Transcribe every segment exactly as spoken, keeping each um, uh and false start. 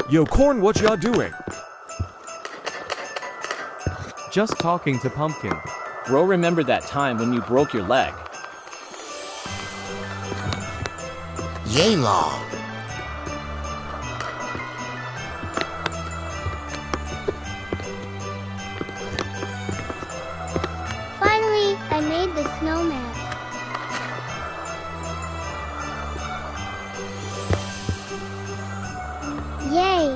Yo, Corn, what y'all doing? Just talking to Pumpkin. Bro, remember that time when you broke your leg? Yay long. Finally, I made the snowman. Yay!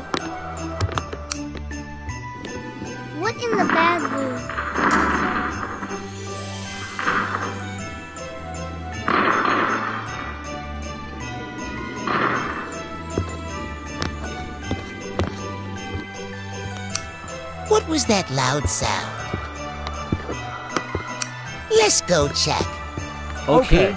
What in the bad room? What was that loud sound? Let's go check. Okay.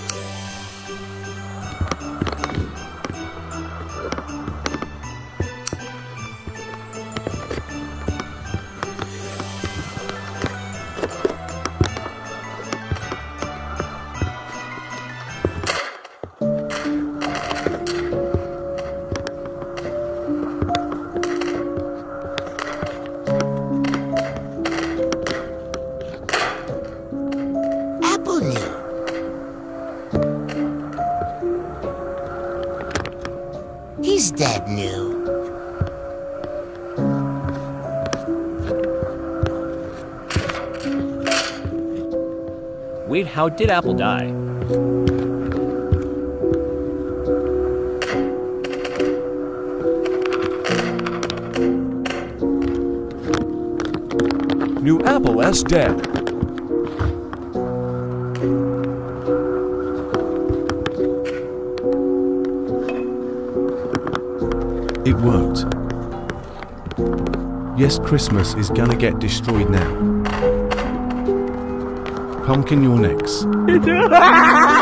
Apple knew. His dad knew. Wait, how did Apple die? New Apple S dead. It worked. Yes, Christmas is gonna get destroyed now. Pumpkin, you're next.